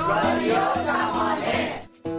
رادیو زمانه.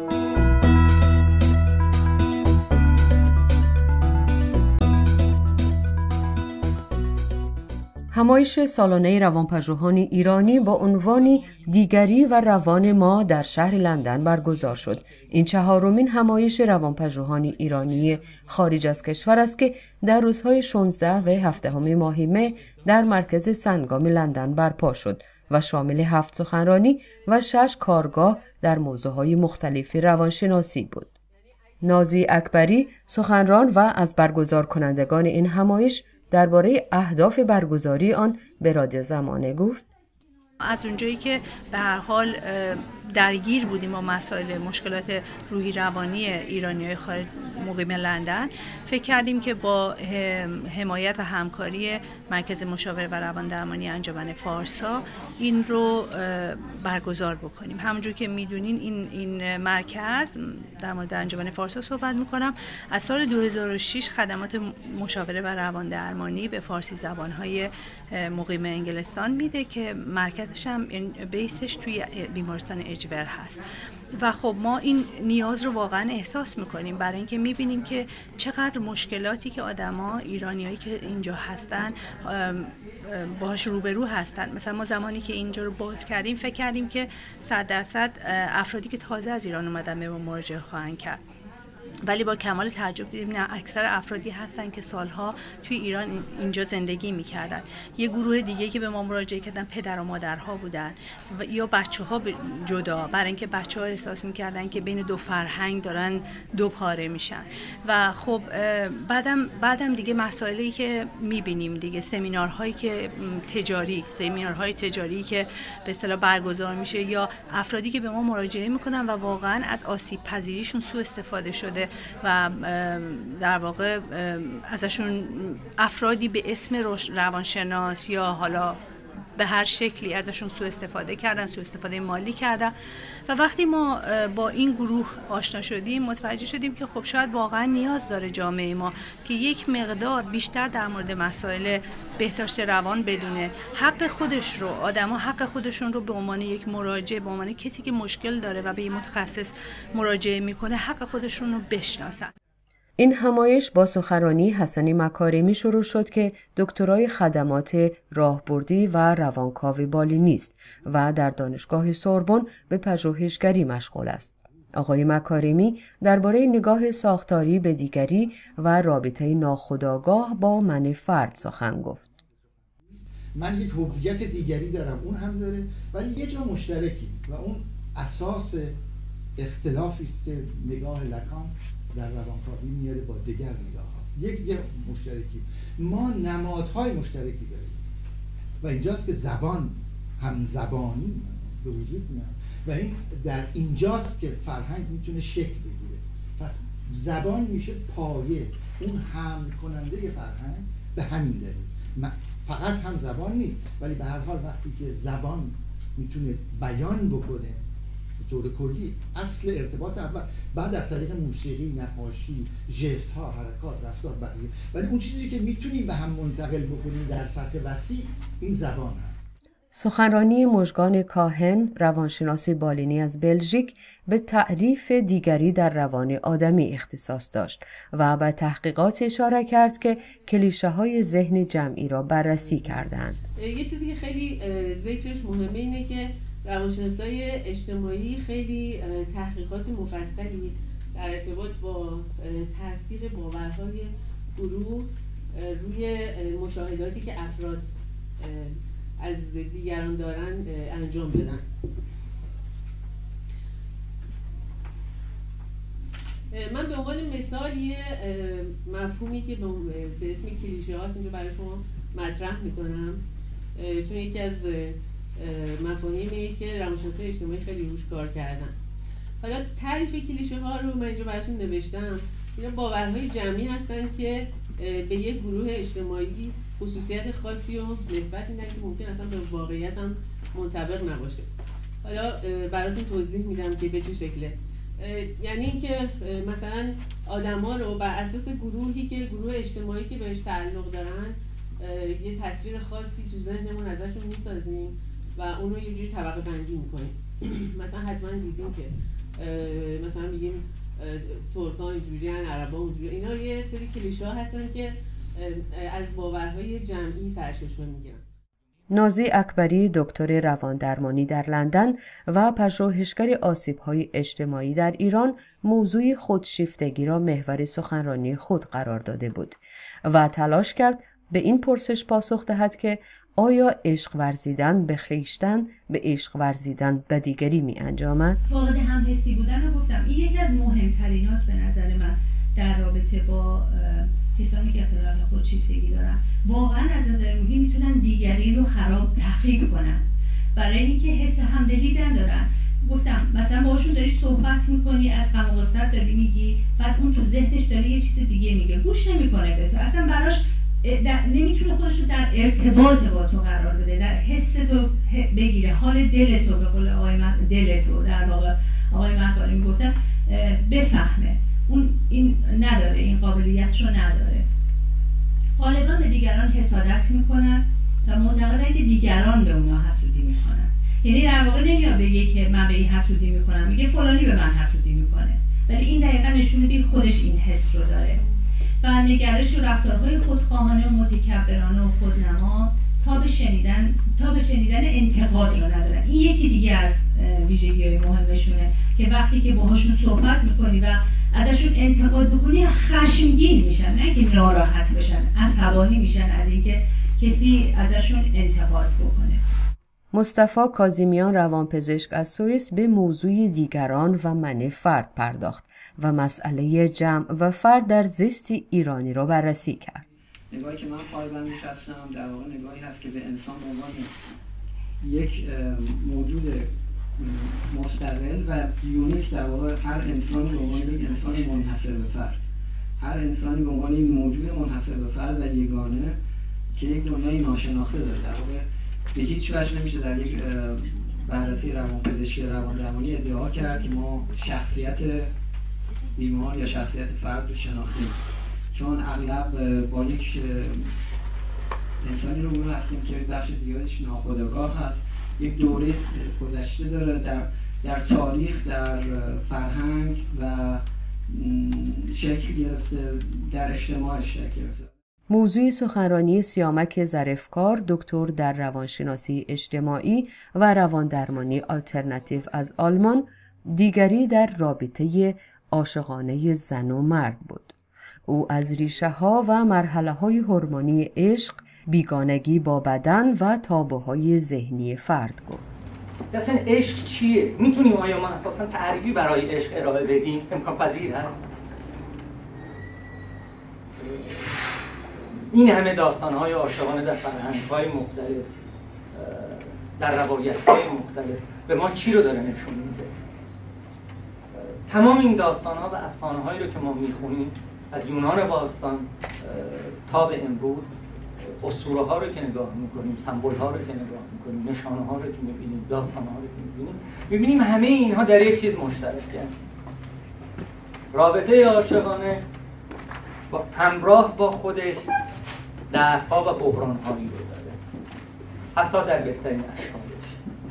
همایش سالانه روانپژوهان ایرانی با عنوان دیگری و روان ما در شهر لندن برگزار شد. این 4مین همایش روانپژوهان ایرانی خارج از کشور است که در روزهای 16 و 17 ماه مه در مرکز سنگام لندن برپا شد و شامل 7 سخنرانی و 6 کارگاه در موضوعهای مختلف روانشناسی بود. نازی اکبری سخنران و از برگزار کنندگان این همایش درباره اهداف برگزاری آن به رادیو زمانه گفت: از اونجایی که به هر حال درگیر بودیم با مسائل مشکلات روحی روانی ایرانی‌های خارج مقیم لندن، فکر کردیم که با حمایت و همکاری مرکز مشاوره و روان درمانی انجمن فارسا این رو برگزار بکنیم. همونجور که میدونین این مرکز، در مورد انجمن فارسا صحبت میکنم، از سال 2006 خدمات مشاوره و روان درمانی به فارسی زبان‌های مقیم انگلستان میده که مرکزش هم بیسش توی بیمارستان اجور هست و خب ما این نیاز رو واقعا احساس میکنیم برای اینکه میبینیم که چقدر مشکلاتی که آدما ایرانیایی که اینجا هستن باهاش روبرو هستن. مثلا ما زمانی که اینجا رو باز کردیم فکر کردیم که 100% افرادی که تازه از ایران اومدن به ما مراجعه خواهند کرد، ولی با کمال تعجب دیدیم نه، اکثر افرادی هستن که سالها توی ایران اینجا زندگی میکردن. یه گروه دیگه که به ما مراجعه کردن پدر و مادرها بودن یا بچه‌ها جدا، برای اینکه بچه‌ها احساس میکردن که بین دو فرهنگ دارن دو پاره میشن. و خب بعدم دیگه مسائلی که میبینیم دیگه، سمینارهای تجاری که به اصطلاح برگزار میشه یا افرادی که به ما مراجعه میکنن و واقعا از آسیب پذیریشون سوء استفاده شده و در واقع ازشون افرادی به اسم روانشناس یا حالا به هر شکلی ازشون سوء استفاده مالی کردن. و وقتی ما با این گروه آشنا شدیم متوجه شدیم که خب شاید واقعا نیاز داره جامعه ما که یک مقدار بیشتر در مورد مسائل بهداشت روان بدونه، حق خودش رو، آدما حق خودشون رو به عنوان یک مراجع، به عنوان کسی که مشکل داره و به یک متخصص مراجعه میکنه، حق خودشون رو بشناسن. این همایش با سخنرانی حسن مکارمی شروع شد که دکترای خدمات راهبردی و روانکاو بالینی است و در دانشگاه سوربن به پژوهشگری مشغول است. آقای مکارمی درباره نگاه ساختاری به دیگری و رابطه ناخودآگاه با من فرد سخن گفت. من یک هویت دیگری دارم، اون هم داره، ولی یه جا مشترکی و اون اساس اختلافی است که نگاه لکان در روانکاوی میاره با دیگر نگاه‌ها. یک مشترکی، ما نمادهای مشترکی داریم و اینجاست که زبان همزبانی به وجود میاد و این در اینجاست که فرهنگ میتونه شکل بگیره. پس زبان میشه پایه، اون حمل کننده فرهنگ به همین دلیل. فقط هم زبان نیست، ولی به هر حال وقتی که زبان میتونه بیان بکنه طور کلی، اصل ارتباط اول، بعد از طریق موسیقی، نقاشی، ژست ها، حرکات، رفتار، بقیه، ولی اون چیزی که میتونیم به هم منتقل بکنیم در سطح وسیع این زبان هست. سخنرانی مژگان کاهن، روانشناس بالینی از بلژیک، به تعریف دیگری در روان آدمی اختصاص داشت و به تحقیقات اشاره کرد که کلیشه‌های ذهن جمعی را بررسی کردند. یه چیزی که خیلی ذکرش مهمه اینه که روانشناسای اجتماعی خیلی تحقیقات مفصلی در ارتباط با تاثیر باورهای گروه روی مشاهداتی که افراد از دیگران دارن انجام دادن. من به عنوان مثال یه مفهومی که به اسم کلیشه هاست اینجا برای شما مطرح میکنم، چون یکی از مفاهیمیه که روانشناسای اجتماعی خیلی روش کار کردن. حالا تعریف کلیشه ها رو من اینجا براشون نوشتم. اینا باورهای جمعی هستن که به یک گروه اجتماعی خصوصیت خاصی و نسبت میدن که ممکن اصلا به واقعیت هم منطبق نباشه. حالا براتون توضیح میدم که به چه شکله. یعنی اینکه مثلا آدما رو بر اساس گروهی که گروه اجتماعی که بهش تعلق دارن یه تصویر خاصی تو ذهنمون ازشون میسازیم و اون رو یه جوری طبقه بندی میکنیم. مثلا حتما دیدیم که مثلا میگیم ترکان اینجوری ان، عربا اونجوری، اینا یه سری کلیشه ها هستن که از باورهای جمعی سرچشمه میگیرن. نازی اکبری دکتر رواندرمانی در لندن و پژوهشگر آسیب‌های اجتماعی در ایران موضوع خودشیفتگی را محور سخنرانی خود قرار داده بود و تلاش کرد به این پرسش پاسخ دهد که آیا عشق ورزیدن به خویشتن به عشق ورزیدن به دیگری می انجامد؟ فاقد همحسی بودن رو گفتم، این یکی از مهمتریناست به نظر من در رابطه با کسانی که اختلال خودشیفتگی دارن. واقعا از نظر روحی میتونن دیگری رو تخریب کنن برای اینکه حس همدلی دارن. گفتم مثلا باهاشون داری صحبت میکنی، از غم و غصت داری میگی، بعد اون تو ذهنش داره یه چیز دیگه میگه، گوش نمیکنه به تو، اصلا براش نمیتونه خودش رو در ارتباط با تو قرار بده، در حس تو بگیره، حال دل تو، به قول آقای دل تو در واقع آقای مهداری میگفتن بفهمه. اون این نداره، این قابلیت رو نداره. غالبا به دیگران حسادت میکنن و معتقدن که دیگران به اونا حسودی میکنن. یعنی در واقع نمیاد بگه که من به این حسودی میکنم، میگه فلانی به من حسودی میکنه، ولی این دقیقا نشون میده خودش این حس رو داره و نگرش و رفتارهای خودخواهانه و متکبرانه و خودنما تا به شنیدن انتقاد رو ندارن. این یکی دیگه از ویژگی‌های مهمشونه که وقتی که باهاشون صحبت میکنی و ازشون انتقاد بکنی خشمگین میشن، نه که ناراحت بشن، عصبانی میشن از اینکه کسی ازشون انتقاد بکنه. مصطفی کاظمیان روانپزشک از سوئیس به موضوع دیگران و من فرد پرداخت و مسئله جمع و فرد در زیست ایرانی را بررسی کرد. نگاهی که من پایبندش هستم در واقع نگاهی هست که به انسان به عنوان یک موجود مستقل و یونیک، در واقع هر انسانی به عنوان یک انسان منحصر به فرد، هر انسانی به عنوان یک موجود منحصر به فرد و یگانه که یک دنیای ناشناخته داره. در واقع به هیچ وجه نمیشه در یک بررسی روانپزشکی رواندرمانی ادعا کرد که ما شخصیت بیمار یا شخصیت فرد رو شناختیم، چون اغلب با یک انسانی رو هستیم که بخش زیادش ناخودآگاه هست، یک دوره گذشته داره در تاریخ، در فرهنگ و شکل گرفته، در اجتماع شکل گرفته. موضوع سخنرانی سیامک ظریفکار دکتر در روانشناسی اجتماعی و رواندرمانی آلترناتیو از آلمان دیگری در رابطه عاشقانه زن و مرد بود. او از ریشه ها و مرحله های هورمونی عشق، بیگانگی با بدن و تابوهای ذهنی فرد گفت. اصلا عشق چیه؟ میتونیم آیا ما اساسا تعریفی برای عشق ارائه بدیم؟ امکان پذیر هست؟ این همه داستان‌های عاشقانه در فرهنگ‌های مختلف، در روایت‌های مختلف به ما چی رو داره نشون میده؟ تمام این داستان‌ها و افسانه‌هایی رو که ما میخونیم از یونان باستان تا به امروز، اسطوره‌ها رو که نگاه میکنیم، سمبول‌ها رو که نگاه میکنیم، نشانه‌ها رو که میبینیم، داستان‌ها رو که میبینیم همه اینها در یک چیز مشترکن. رابطه عاشقانه همراه با خودش دردها و بحران‌هایی رو داره، حتی در بهترین اشکالش.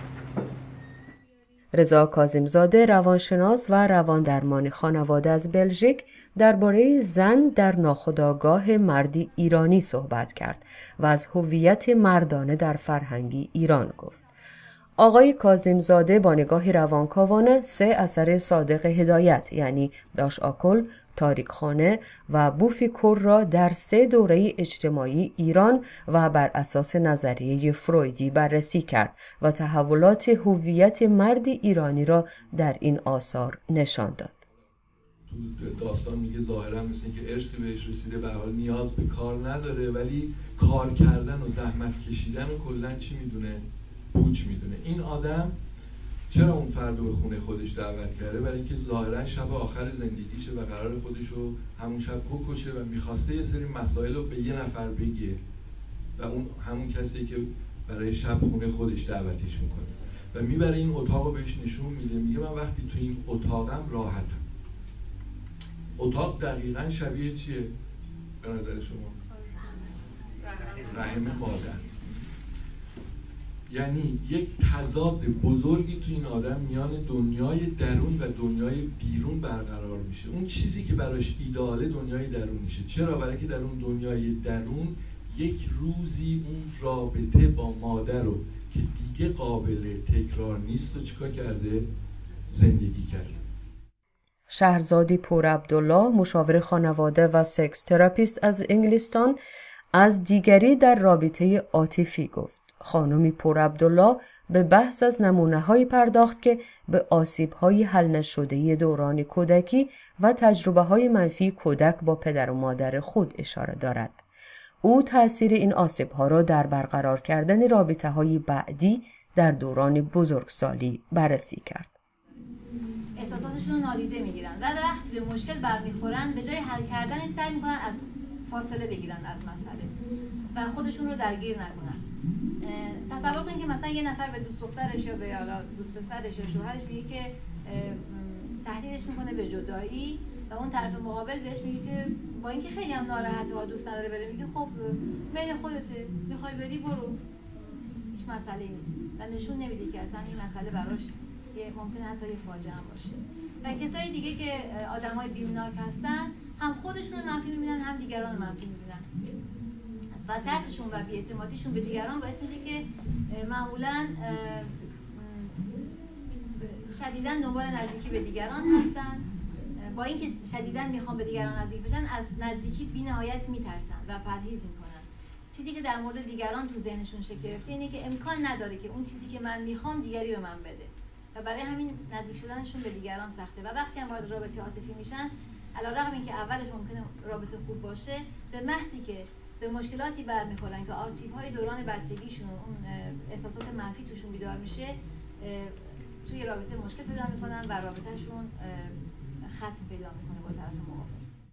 رضا کاظم‌زاده روانشناس و رواندرمان خانواده از بلژیک درباره زن در ناخودآگاه مردی ایرانی صحبت کرد و از هویت مردانه در فرهنگی ایران گفت. آقای کاظم‌زاده با نگاه روانکاوانه 3 اثر صادق هدایت یعنی داش آکل، تاریکخانه و بوفی کور را در 3 دوره اجتماعی ایران و بر اساس نظریه فرویدی بررسی کرد و تحولات هویت مرد ایرانی را در این آثار نشان داد. تو داستان میگه ظاهرا مثل که ارثی بهش رسیده، به حال نیاز به کار نداره، ولی کار کردن و زحمت کشیدن و کلا چی میدونه؟ پوچ میدونه. این آدم چرا اون فرد رو به خونه خودش دعوت کرده؟ برای اینکه ظاهرا شب آخر زندگیشه و قرار خودش رو همون شب بکشه و میخواسته یه سری مسائل رو به یه نفر بگه و اون همون کسی که برای شب خونه خودش دعوتش میکنه و میبره این اتاق رو بهش نشون میده، میگه من وقتی تو این اتاقم راحتم. اتاق دقیقاً شبیه چیه به نظر شما؟ رحم مادر. یعنی یک تضاد بزرگی تو این آدم میان دنیای درون و دنیای بیرون برقرار میشه. اون چیزی که براش ایداله دنیای درون میشه. چرا؟ برای که در اون دنیای درون یک روزی اون رابطه با مادر رو که دیگه قابل تکرار نیست و چیکار کرده؟ زندگی کرده. شهرزادی پورعبدالله، مشاور خانواده و سکس تراپیست از انگلستان، از دیگری در رابطه عاطفی گفت. خانمی پورعبدالله به بحث از نمونه‌هایی پرداخت که به آسیب‌های حل نشده دوران کودکی و تجربه‌های منفی کودک با پدر و مادر خود اشاره دارد. او تأثیر این آسیب‌ها را در برقرار کردن رابطه‌های بعدی در دوران بزرگسالی بررسی کرد. احساساتشون رو نادیده میگیرن و وقتی به مشکل برمیخورن به جای حل کردن سعی میکنن از فاصله بگیرن از مسئله و خودشون رو درگیر نکنن. تصور کنید که مثلا یه نفر به دوست دخترش یا به دوست پسرش یا شوهرش میگه که تهدیدش میکنه به جدایی و اون طرف مقابل بهش میگه که با اینکه خیلی هم ناراحته و دوست نداره بره، میگه خب بین خودته، میخوای بری برو، هیچ مسئله‌ای نیست و نشون نمیده که اصلا این مسئله براش ممکنه حتی یه فاجعه هم باشه. و کسای دیگه که آدمای بی‌مناک هستن هم خودشون منفی میبینن هم دیگران منفی میبینن و ترسشون و بی‌اعتمادیشون به دیگران باعث میشه که معمولاً شدیداً دنبال نزدیکی به دیگران هستن. با اینکه شدیداً میخوان به دیگران نزدیک بشن، از نزدیکی بی‌نهایت میترسن و پرهیز میکنن. چیزی که در مورد دیگران تو ذهنشون شکل گرفته اینه که امکان نداره که اون چیزی که من میخوام دیگری به من بده و برای همین نزدیک شدنشون به دیگران سخته و وقتی هم وارد رابطه عاطفی میشن، علیرغم اینکه اولش ممکنه رابطه خوب باشه، به محضی که به مشکلاتی برمیخورن که آسیب‌های دوران بچگیشون، اون احساسات منفی توشون بیدار میشه، توی رابطه مشکل پیدا میکنن و رابطهشون ختم پیدا میکنه با طرف مقابل.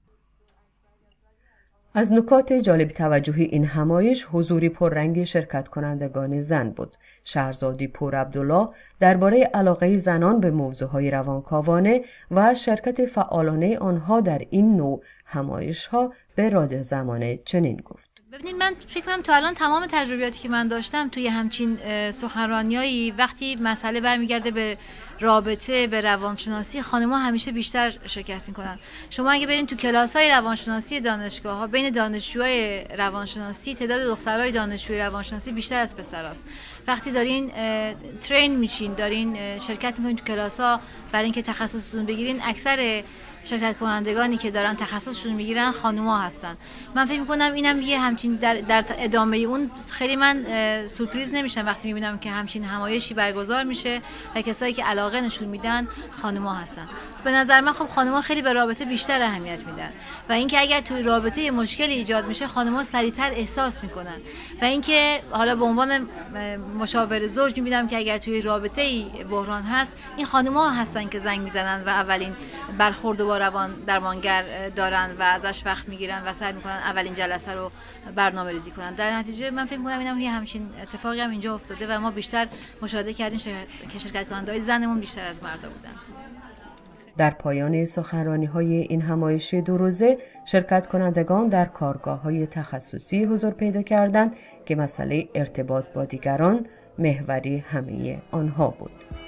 از نکات جالب توجهی این همایش حضوری پررنگ شرکت کنندگان زن بود. شهرزادی پورعبدالله درباره علاقه زنان به موضوعهای روانکاوانه و شرکت فعالانه آنها در این نوع همایش‌ها به رادیو زمانه چنین گفت: ببینید، من فکر کنم تا الان تمام تجربیاتی که من داشتم توی همچین سخنرانیایی وقتی مسئله برمیگرده به رابطه، به روانشناسی، خانم‌ها همیشه بیشتر شرکت میکنن. شما اگه برین تو کلاس‌های روانشناسی دانشگاه‌ها، بین دانشجوهای روانشناسی تعداد دخترای دانشجوی روانشناسی بیشتر از پسراست. وقتی دارین ترین میشین، دارین شرکت میکنین تو کلاس‌ها برای اینکه تخصصتون بگیرین، اکثر شرکت کنندگانی که دارن تخصصشون میگیرن خانوما هستن. من فکر میکنم اینم یه همچین در ادامه اون خیلی من سورپرایز نمیشم وقتی میبینم که همچین همایشی برگزار میشه و کسایی که علاقه نشون میدن خانوما هستن. به نظر من خب خانوما خیلی به رابطه بیشتر اهمیت میدن و اینکه اگر توی رابطه مشکلی ایجاد میشه خانوما سریعتر احساس میکنن و اینکه حالا به عنوان مشاور زوج میبینم که اگر توی رابطه بحران هست، این خانوما هستن که زنگ میزنن و اولین برخورد با روان درمانگر دارن و ازش وقت میگیرن و سعی میکنن اولین جلسه رو برنامه‌ریزی کنن. در نتیجه من فکر میکنم اینم یه همچین اتفاقی هم اینجا افتاده و ما بیشتر مشاهده کردیم که شرکت کننده‌های زنمون بیشتر از مردا بودن. در پایان سخنرانی‌های این همایش دو روزه، شرکت کنندگان در کارگاه‌های تخصصی حضور پیدا کردند که مسئله ارتباط با دیگران محوری همه آنها بود.